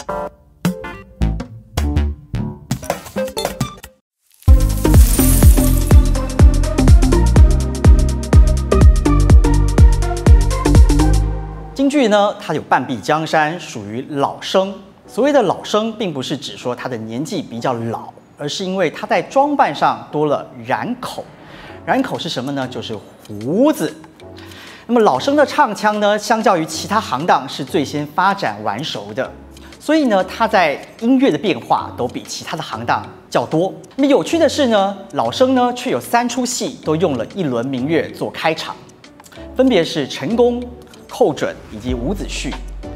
京剧呢，它有半壁江山，属于老生。所谓的老生，并不是指说他的年纪比较老，而是因为他在装扮上多了染口。染口是什么呢？就是胡子。那么老生的唱腔呢，相较于其他行当是最先发展完熟的，所以呢，它在音乐的变化都比其他的行当较多。那么有趣的是呢，老生呢却有3出戏都用了一轮民乐做开场，分别是陈宫、寇准以及伍子胥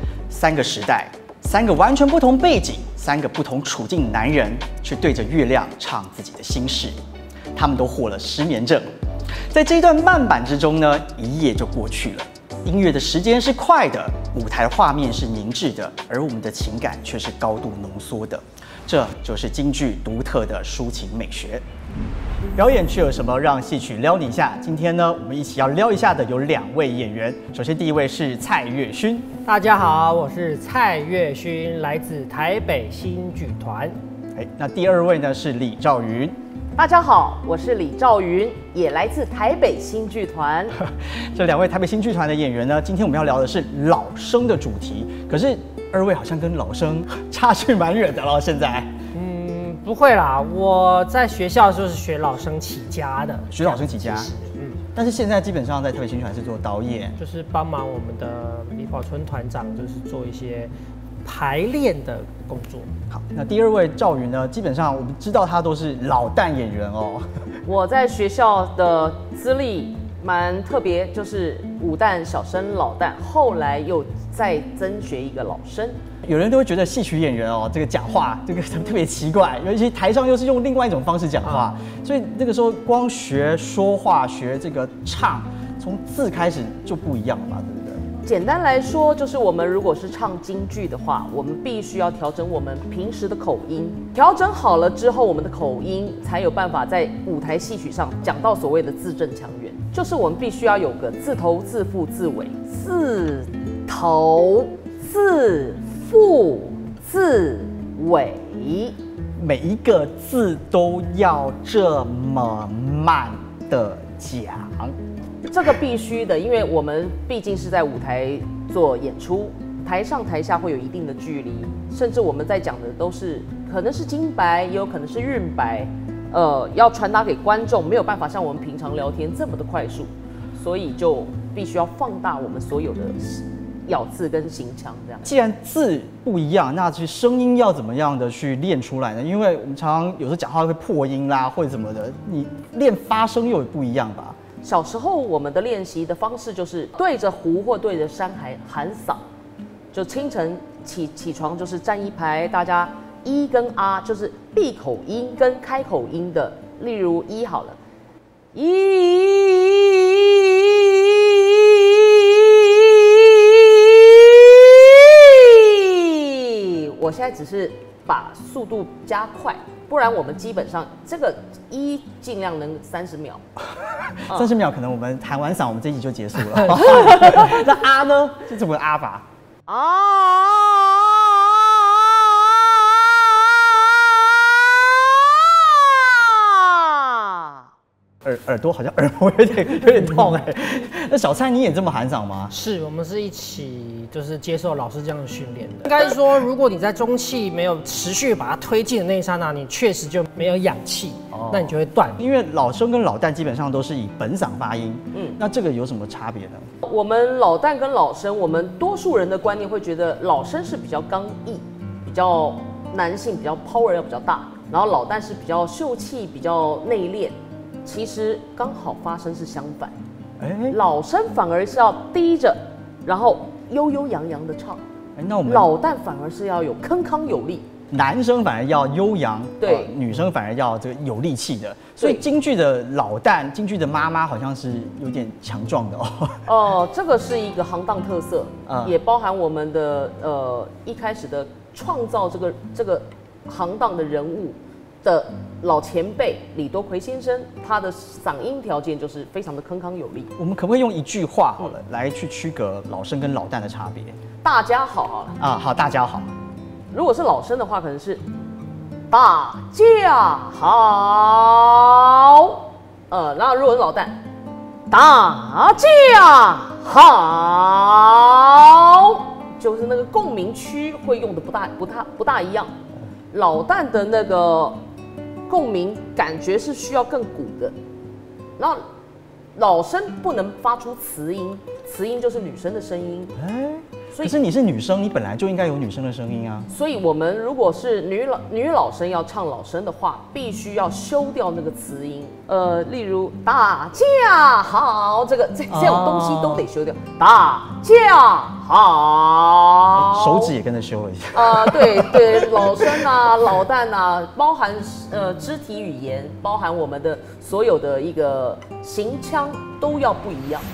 ，3个时代，3个完全不同背景、3个不同处境的男人，却对着月亮唱自己的心事。他们都获了失眠症。在这一段慢板之中呢，一夜就过去了。音乐的时间是快的，舞台画面是凝滞的，而我们的情感却是高度浓缩的。这就是京剧独特的抒情美学。表演却有什么让戏曲撩你一下？今天呢，我们一起要撩一下的有2位演员。首先第一位是蔡岳勋， 大家好，我是蔡岳勋，来自台北新剧团。 那第2位呢是李兆云。 大家好，我是李兆云，也来自台北新剧团。 这2位台北新剧团的演员呢，今天我们要聊的是老生的主题。可是2位好像跟老生差距蛮远的了，现在。 不会啦，我在学校就是学老生起家的， 学老生起家。但是现在基本上在台北新剧团是做导演， 就是帮忙我们的李宝春团长，就是做一些排练的工作。 好，那第2位赵云呢，基本上我们知道他都是老旦演员哦。 我在学校的资历蛮特别，就是武旦、小生、老旦，后来又再增学一个老生。 有人都会觉得戏曲演员哦，这个讲话这个特别奇怪，尤其台上又是用另外一种方式讲话，所以那个时候光学说话、学这个唱，从字开始就不一样了嘛，对不对？ 简单来说，就是我们如果是唱京剧的话，我们必须要调整我们平时的口音，调整好了之后，我们的口音才有办法在舞台戏曲上讲到所谓的字正腔圆，就是我们必须要有个字头、字腹、字尾，字头、字腹、字尾， 每一个字都要这么慢的讲。 这个必须的，因为我们毕竟是在舞台做演出，台上台下会有一定的距离，甚至我们在讲的都是可能是京白，也有可能是韵白，要传达给观众，没有办法像我们平常聊天这么的快速，所以就必须要放大我们所有的咬字跟形腔这样。 既然字不一样，那其实声音要怎么样的去练出来呢？因为我们常常有时候讲话会破音啦，或者怎么的，你练发声又不一样吧？ 小时候我们的练习的方式就是对着湖或对着山喊嗓，就清晨起床就是站一排，大家一跟啊就是闭口音跟开口音的，例如一好了，我现在只是把速度加快，不然我们基本上这个一尽量能30秒。 30秒可能我们弹完嗓，我们这一集就结束了。那啊呢？是怎么啊法？耳朵好像耳膜有点痛哎。那小蔡你也这么喊嗓吗？ 是，我们是一起就是接受老师这样的训练的。应该是说，如果你在中气没有持续把它推进的那一刹那，你确实就没有氧气，那你就会断。 因为老生跟老旦基本上都是以本嗓发音，那这个有什么差别呢？ 我们老旦跟老生，我们多数人的观念会觉得老生是比较刚毅，比较男性，比较 power 要比较大，然后老旦是比较秀气，比较内敛。其实刚好发生是相反，老生反而是要低着，然后悠悠扬扬的唱， 那我们老旦反而是要有铿锵有力， 男生反而要悠扬， 对， 女生反而要这个有力气的。所以京剧的老旦，京剧的妈妈好像是有点强壮的哦。 这个是一个行当特色，也包含我们的一开始的创造这个行当的人物的老前辈李多奎先生，他的嗓音条件就是非常的铿锵有力。 我们可不可以用一句话好了，来去区隔老生跟老旦的差别？ 大家好好了啊，好，大家好。 如果是老生的话，可能是大家好。然后如果是老旦，大家好，就是那个共鸣区会用的不大一样。老旦的那个共鸣感觉是需要更鼓的，然后老生不能发出磁音，磁音就是女生的声音。 可是你是女生，你本来就应该有女生的声音啊。 所以我们如果是女老生要唱老生的话，必须要修掉那个磁音。例如大家好，这种东西都得修掉。大家好， 手指也跟着修了一下。 对，老生啊，老旦啊，包含肢体语言，包含我们的所有的一个行腔都要不一样。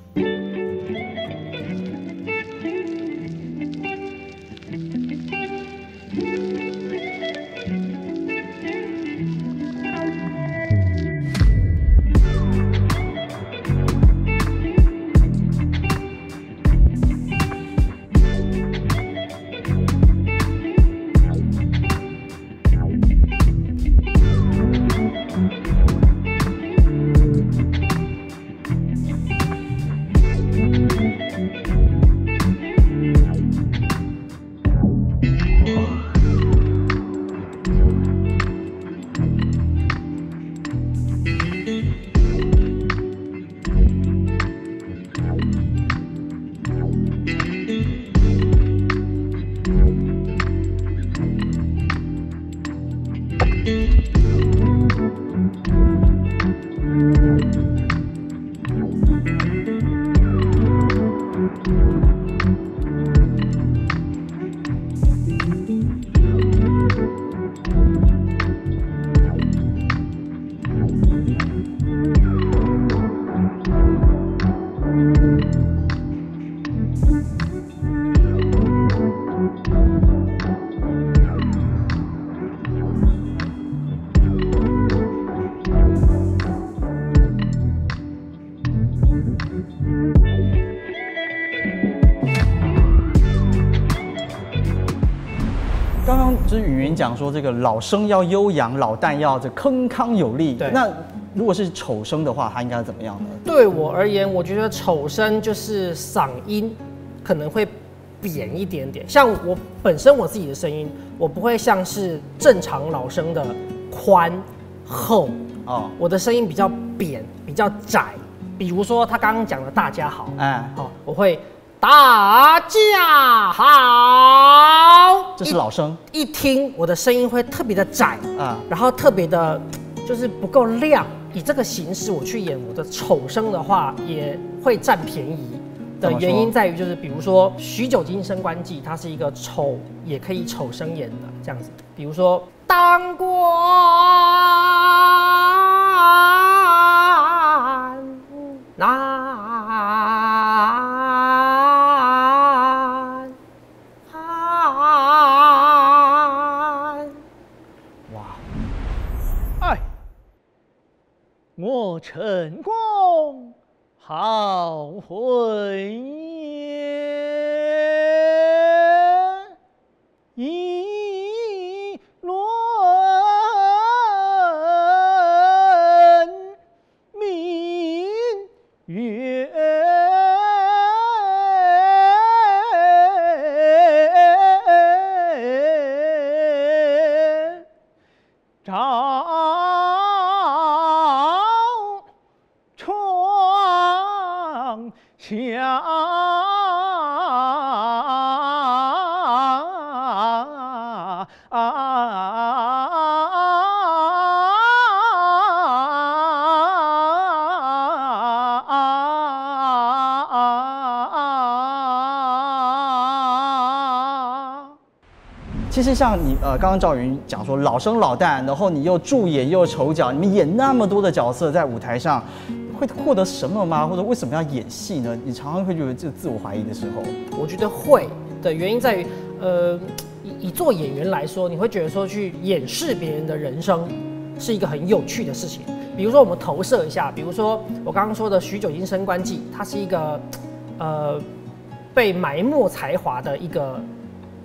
刚刚就是雨云讲说，这个老生要悠扬，老旦要这铿锵有力。 对， 那如果是丑生的话，它应该怎么样呢？ 对我而言，我觉得丑生就是嗓音可能会扁一点点。像我本身我自己的声音，我不会像是正常老生的宽厚哦，我的声音比较扁，比较窄。比如说他刚刚讲的大家好，好，我会大家好， 这是老生。 一听我的声音会特别的窄啊，然后特别的，就是不够亮。以这个形式我去演我的丑生的话，也会占便宜的原因在于，就是比如说《许久经升官记》，它是一个丑也可以丑生演的这样子。比如说当官难。 我陈公好会言，议论明月， 其实像你刚刚赵云讲说老生老旦，然后你又助演又丑角，你们演那么多的角色在舞台上，会获得什么吗？或者为什么要演戏呢？你常常会觉得这自我怀疑的时候， 我觉得会的原因在于，以做演员来说，你会觉得说去掩饰别人的人生是一个很有趣的事情。比如说我们投射一下，比如说我刚刚说的《许久经升官记》，它是一个被埋没才华的一个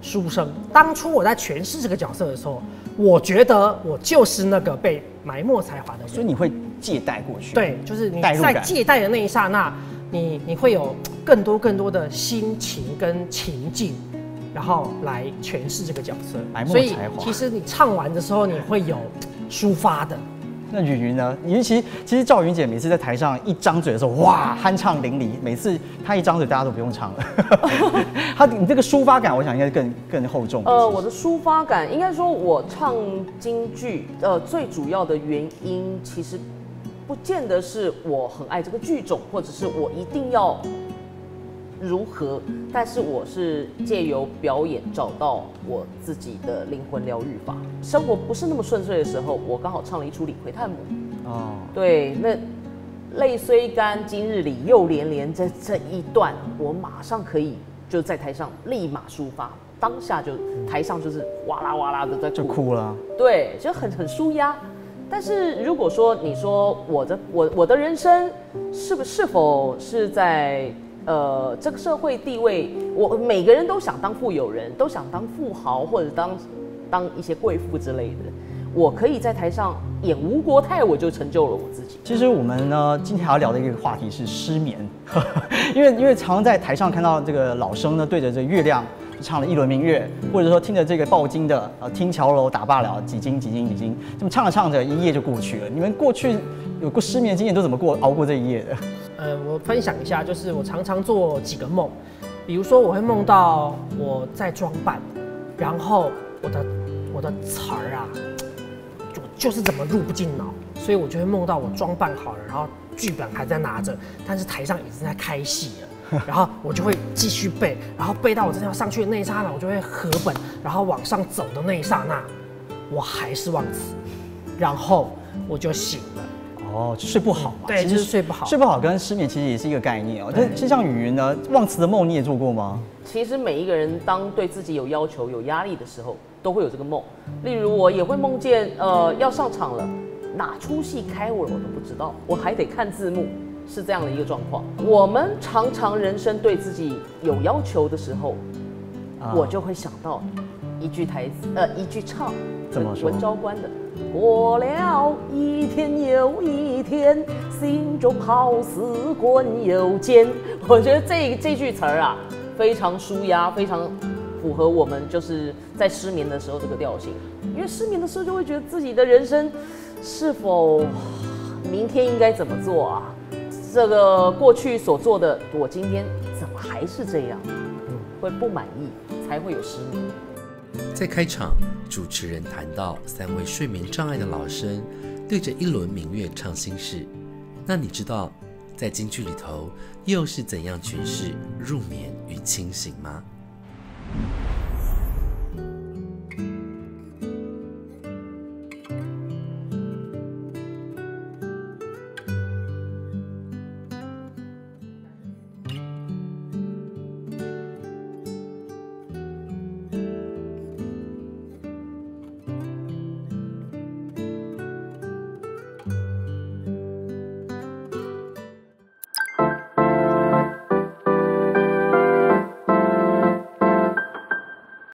书生。当初我在诠释这个角色的时候，我觉得我就是那个被埋没才华的人， 所以你会借贷过去。 对，就是你在借贷的那一刹那，你会有更多的心情跟情境，然后来诠释这个角色。所以其实你唱完的时候，你会有抒发的。 那云云呢？因为其实赵云姐每次在台上一张嘴的时候，哇，酣畅淋漓。每次她一张嘴，大家都不用唱了。你这个抒发感，我想应该更厚重。 我的抒发感，应该说我唱京剧，最主要的原因其实不见得是我很爱这个剧种，或者是我一定要如何，但是我是借由表演找到我自己的灵魂疗愈法。生活不是那么顺遂的时候，我刚好唱了一出《李逵探母》。哦，对，那泪虽干，今日里又连连这一段，我马上可以就在台上立马抒发，当下就台上就是哇啦哇啦的在哭， 就哭了。 对，就很舒压。但是如果说你说我的人生是否是在这个社会地位，我每个人都想当富有人，都想当富豪或者当一些贵妇之类的。我可以在台上演吴国泰，我就成就了我自己。 其实我们呢，今天要聊的一个话题是失眠，因为常常在台上看到这个老生呢对着这月亮唱了一轮明月，或者说听着这个报经的听桥楼打罢了几经，这么唱着唱着一夜就过去了。你们过去有过失眠的经验，都怎么熬过这一夜的？ 我分享一下，就是我常常做几个梦，比如说我会梦到我在装扮，然后我的词儿啊，就是怎么入不进脑，所以我就会梦到我装扮好了，然后剧本还在拿着，但是台上已经在开戏了，然后我就会继续背，然后背到我真的要上去的那一刹那，我就会合本，然后往上走的那一刹那，我还是忘词，然后我就醒了。 哦，就睡不好嘛。 对，就是睡不好。 睡不好跟失眠其实也是一个概念哦。但是像雨云呢，忘词的梦你也做过吗？ 其实每一个人当对自己有要求、有压力的时候，都会有这个梦。例如我也会梦见，要上场了，哪出戏开我都不知道，我还得看字幕，是这样的一个状况。我们常常人生对自己有要求的时候，我就会想到一句台词，一句唱， 怎么说？ 文昭关的。过了一天又一天，心中好似滚又尖。我觉得这句词儿啊，非常舒压，非常符合我们就是在失眠的时候这个调性。因为失眠的时候就会觉得自己的人生是否明天应该怎么做啊？这个过去所做的，我今天怎么还是这样？会不满意，才会有失眠。 在开场，主持人谈到3位睡眠障碍的老生对着一轮明月唱心事。那你知道在京剧里头又是怎样诠释入眠与清醒吗？